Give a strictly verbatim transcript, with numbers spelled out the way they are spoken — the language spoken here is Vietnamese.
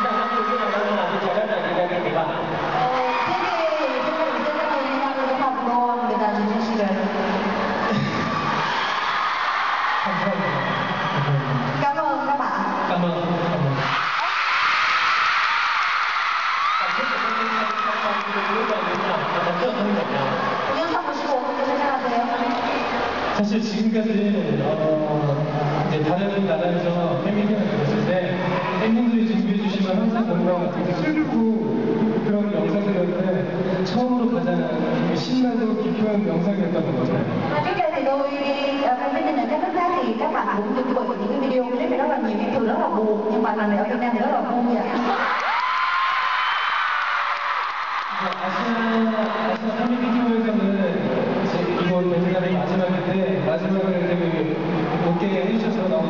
한국에 나가면 아주 잘한다 생각이 들어. Cảm ơn các bạn. Cảm ơn. Cảm ơn. 사실 지금까지 어, 이제 다른 나라에서 팬미팅을 들었을 때 팬분들이 준비해 주시면 항상 뭔가 되게 슬프고 그런 영상들이었는데 처음으로 가장 신나고 기뻐한 영상이었던 것 같아요. Và trước đây thì tôi đi ở bên Việt Nam các nước khác thì các bạn cũng chuẩn bị những cái video clip rất là nhiều, những thứ rất là buồn, nhưng mà lần này ở Việt Nam thì rất là vui vậy. 아시아 아시아 팬미팅에서는 이번 베트남이 마지막인데 마지막을 되게 높게 해주셔서 너무